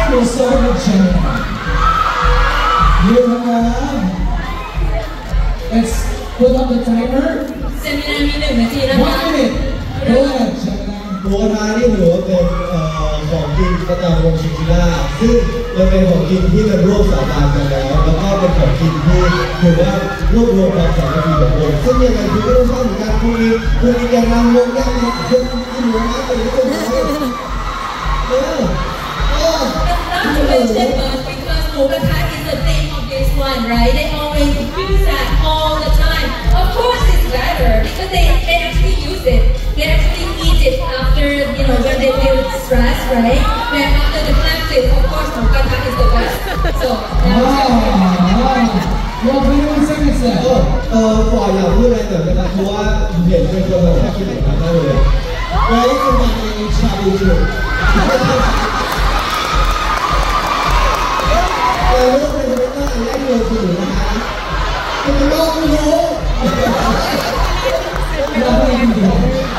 We'll start with Gemini. Let's put up the timer. เซมินามี1 นาทีนะคะ 1 minute. Go ahead, Gemini. หมูกระทะนี่ถือว่าเป็นของกินประจำวงชินชิล่าซึ่งมันเป็นของกินที่มันร่วมสาบานกันแล้วแล้วก็เป็นของกินที่ถือว่ารวบรวมความสามัคคีของวงซึ่งยังไงคุณก็ต้องชอบเหมือนกันคุณมีแกนนำวงย่างคุณกินหมูกระทะเป็นคนไทย Not to mention because Mookrata is the name of this one, right? They always use that all the time. Of course, it's better because they actually use it. They actually eat it after, when they feel stressed, right? Then after the practice, of course, Mookrata is the best. So, Well, 21 seconds left. ฝ่ายอยากพูดอะไรหน่อยนะครับเพราะว่าเห็นเป็นคนแบบคิดแบบนั้นเลยไว้เป็นวันในชาบูจูเราไม่ต้องเป็นคนตั้งแรกเลยคือนะคะเป็นโลกไม่รู้เราไม่ได้ดู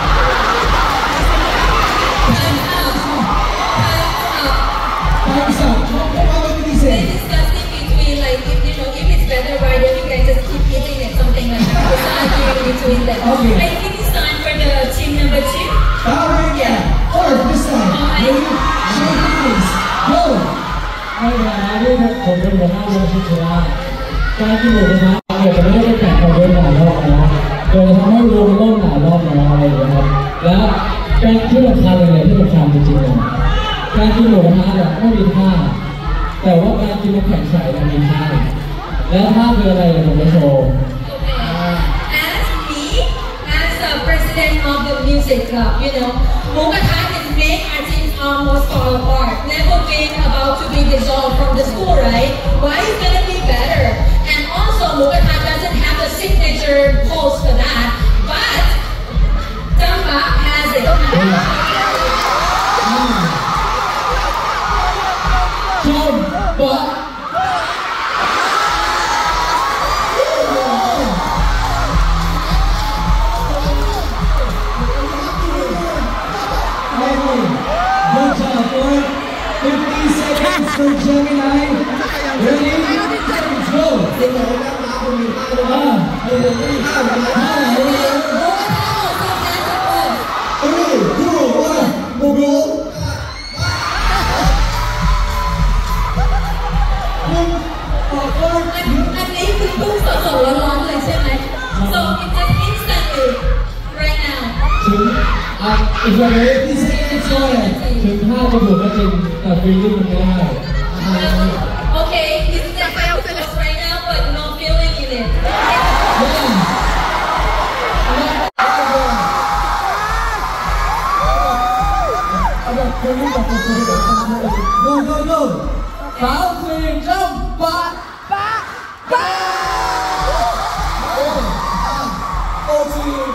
Time's up. What did he say? They're discussing between if it's better, right? Then you guys just keep eating it, something like that. It's not arguing between them. Okay. I think it's time for the team number 2. Alright, yeah. Or this time. Ready? Shake hands. Go. ในฐานะที่ผมเป็นหัวหน้าวงชินชิล่าการกินหมูกระทะเนี่ยจะไม่ได้แข่งกันเยอะหลายรอบนะโดยทำให้วงล่มหลายรอบแล้วอะไรอย่างเงี้ยครับแล้วการที่สำคัญเลยที่สำคัญจริงๆเลยการกินหมูกระทะเนี่ยไม่มีท่าแต่ว่าการกินน้ำแข็งใสมันมีท่าแล้วท่าคืออะไรผมจะโชว์ As me, as the president of the music club, Mookrata is make our teams almost fall apart. Never been about to be dissolved from the school, right? Why is it gonna be better? And also, Mookrata doesn't have a signature pose for that, but Tamba has it. Good job, boy. 15 seconds for Gemini. Ready? Let's go. ยังไงนะมาคุณมีท่าด้วยนะคุณมีท่าไหมเฮ้ยคู่ว่าโมโหอันนี้คือพุ่งสดๆร้อนๆเลยใช่ไหม So it just instantly right now อีกอย่างนึง 15 seconds left. ถึงท่าจะถูกก็จริงแต่ฟีลลิ่งมันไม่ได้ Okay, it's just focus right now, but no feeling in it. Go, go, go. 3, 4, jump. Ba.